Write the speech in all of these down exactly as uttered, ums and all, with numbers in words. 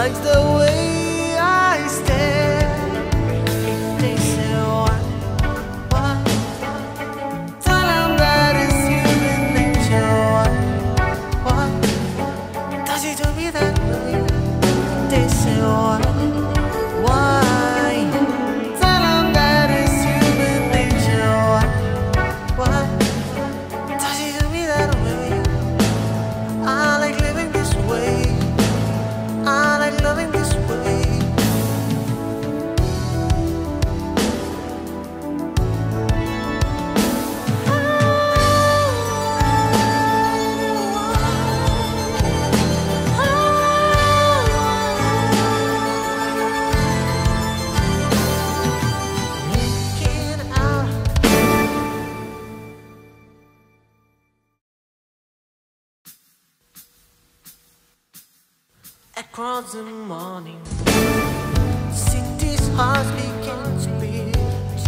likes the way I stare. If they say what, what, tell them that it's human nature. What, what, does it do me that way? They say what, why? Tell them that it's human nature. What, what, does it do me that way? I like living this way. I like loving this way. Looking out across the morning, city's hearts begin to beat.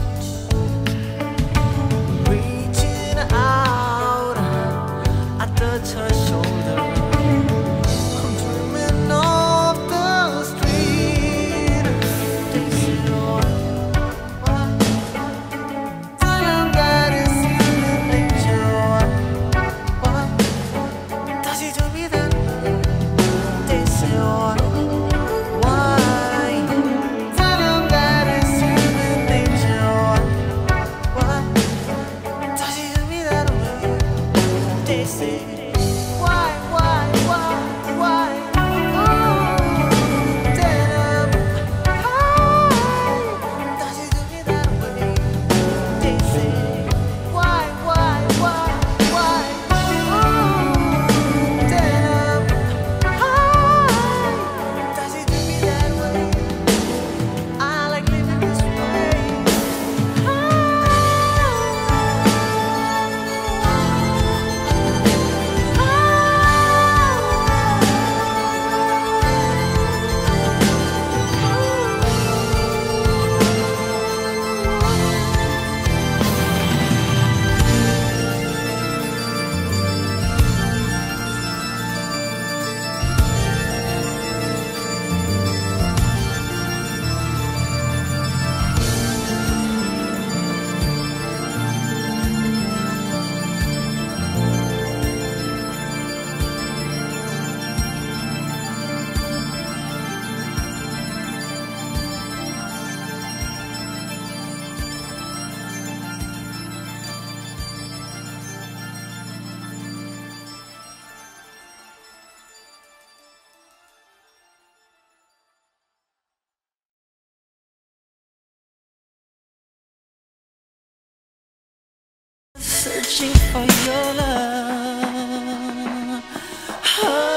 Reaching out, I touch her shoulder. I'm dreaming of the street. They say, what, what? Tell them that it's human nature. What, what? Does it do me that way? They say, what, why? Tell them that it's human nature. What, does it do me that way? They say, why, why, why, why? Ooh, damn, why? Does it do me that way? They say, why, why, why, why? Ooh, damn, why? Does it do me that way? I like living this way. Searching for your love.